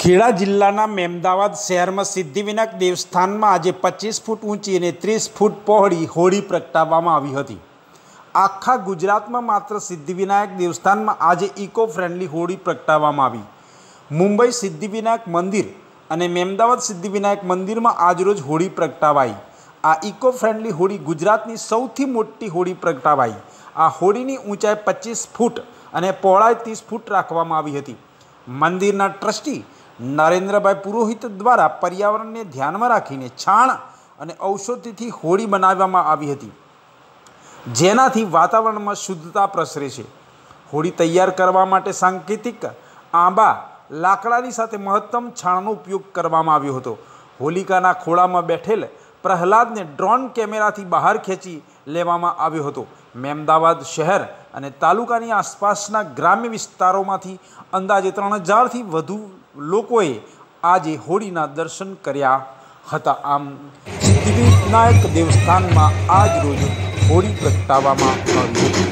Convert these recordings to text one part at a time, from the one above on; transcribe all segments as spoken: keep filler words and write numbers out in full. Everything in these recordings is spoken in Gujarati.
ખેડા જિલ્લાના મેમદાવાદ શહેરમાં સિદ્ધિવિનાયક દેવસ્થાનમાં આજે પચીસ ફૂટ ઊંચી અને ત્રીસ ફૂટ પહોળી હોળી પ્રગટાવવામાં આવી હતી। આખા ગુજરાતમાં માત્ર સિદ્ધિવિનાયક દેવસ્થાનમાં આજે ઇકો ફ્રેન્ડલી હોળી પ્રગટાવવામાં આવી। મુંબઈ સિદ્ધિવિનાયક મંદિર અને મેમદાવાદ સિદ્ધિવિનાયક મંદિરમાં આજરોજ હોળી પ્રગટાવાઈ। આ ઇકો ફ્રેન્ડલી હોળી ગુજરાતની સૌથી મોટી હોળી પ્રગટાવાઈ। આ હોળીની ઊંચાઈ પચીસ ફૂટ અને પહોળાઈ ત્રીસ ફૂટ રાખવામાં આવી હતી। મંદિરના ટ્રસ્ટી નરેન્દ્રભાઈ પુરોહિત દ્વારા પર્યાવરણને ધ્યાનમાં રાખીને છાણ અને ઔષધિથી હોળી બનાવવામાં આવી હતી, જેનાથી વાતાવરણમાં શુદ્ધતા પ્રસરે છે। હોળી તૈયાર કરવા માટે સાંકેતિક આંબા લાકડાની સાથે મહત્તમ છાણનો ઉપયોગ કરવામાં આવ્યો હતો। હોલિકાના ખોળામાં બેઠેલ પ્રહલાદને ડ્રોન કેમેરાથી બહાર ખેંચી લેવામાં આવ્યો હતો। મેમદાવાદ શહેર અને તાલુકાની આસપાસના ગ્રામ્ય વિસ્તારોમાંથી અંદાજે ત્રણ હજારથી વધુ લોકોએ આજે હોળીના દર્શન કર્યા હતા। આમ સિદ્ધિવિનાયક દેવસ્થાનમાં આજ રોજ હોળી પ્રગટાવવામાં આવી હતી।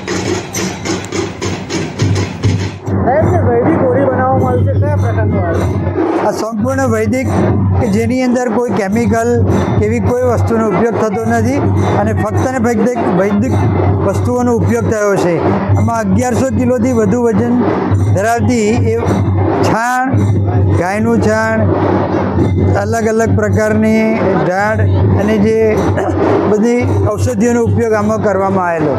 વૈદિક હોળી બનાવવામાં આવી છે, કયા પ્રકારનું આવે? આ સંપૂર્ણ વૈદિક કે જેની અંદર કોઈ કેમિકલ એવી કોઈ વસ્તુનો ઉપયોગ થતો નથી અને ફક્ત ને ફક્ત વૈદિક વસ્તુઓનો ઉપયોગ થયો છે। આમાં અગિયારસો કિલોથી વધુ વજન ધરાવતી એ છાણ, ગાયનું છાણ, અલગ અલગ પ્રકારની ઝાડ અને જે બધી ઔષધિઓનો ઉપયોગ આમાં કરવામાં આવેલો।